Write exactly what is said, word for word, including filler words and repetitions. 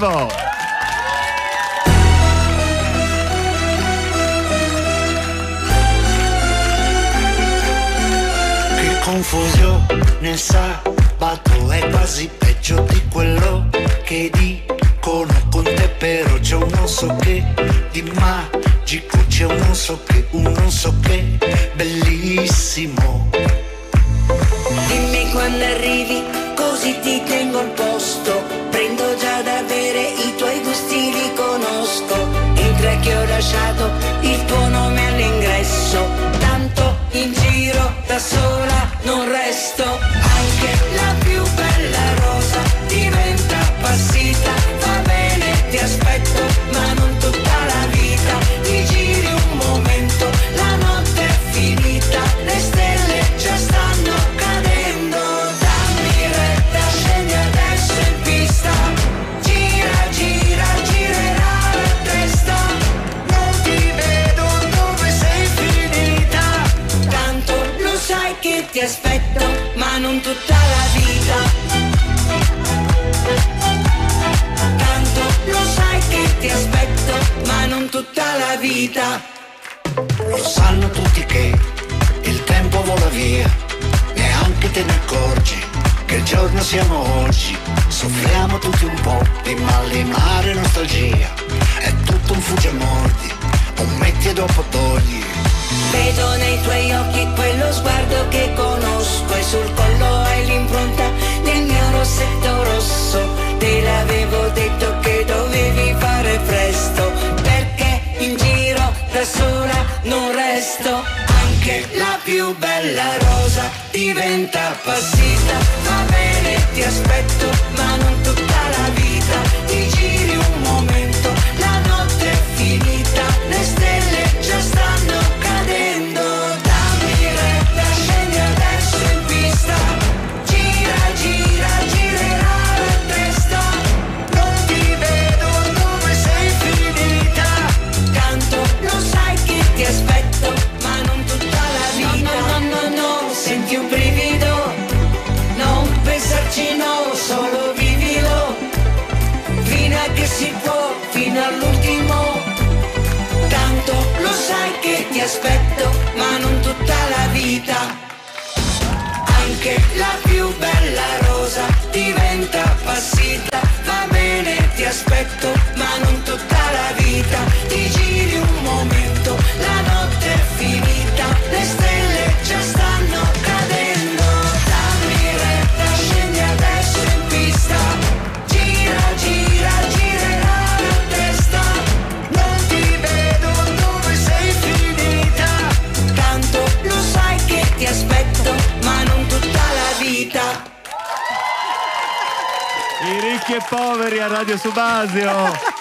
Pippo. Che confusione, sabato è quasi peggio di quello che dicono con te, però c'è un non so che di magico, c'è un non so che, un non so che bellissimo. Dimmi quando arrivi, così ti tengo al posto. Prendo già da bere, i tuoi gusti li conosco. Entra che ho lasciato il tuo nome all'ingresso. Tanto in giro da sola non resto. Anche la più bella rosa diventa appassita. Va bene, ti aspetto, ma non tutta la vita. Ti giri un momento, la notte è finita. Le stelle già stanno cadendo. Dammi retta, scendi adesso in pista. Gira, gira, girerà la testa. Non ti vedo dove sei finita. Tanto lo sai che ti aspetto, ma non tutta la vita. Tanto lo sai che ti aspetto, ma non tutta la vita. Lo sanno tutti che il tempo vola via, neanche te ne accorgi che giorno siamo oggi. Soffriamo tutti un po' di malinare e nostalgia, è tutto un fuggiamordi, un metti e dopo togli. Vedo nei tuoi occhi quello sguardo che conosco, e sul collo hai l'impronta del mio rossetto rosso. Te l'avevo detto che dovevi fare presto, perché in giro da sola non resto. Anche la più bella rosa diventa appassita. Va bene, ti aspetto, ma non tutta la vita. Ti giri un momento, la notte è finita. Le stelle già stanno cadendo. Dammi retta, scendi adesso in pista. Gira, gira, girerà la testa. Non ti vedo dove sei finita. Tanto lo sai che ti aspetto, ma non tutta la vita. No, no, no, no, senti un brivido. Non pensarci, no, solo vivilo. Fino a che si può, fino all'ultimo. Tanto lo sai che ti aspetto, ma non tutta la vita. Anche la più bella rosa diventa appassita. Va bene, ti aspetto, ma non tutta la vita. Ti giri un momento, la notte è finita. Le stelle già stanno cadendo. Dammi retta, scendi adesso in pista. Gira, gira, girerà la testa. Non ti vedo dove sei finita. Tanto lo sai che ti aspetto, ma non tutta la vita. I ricchi e poveri a Radio Subasio.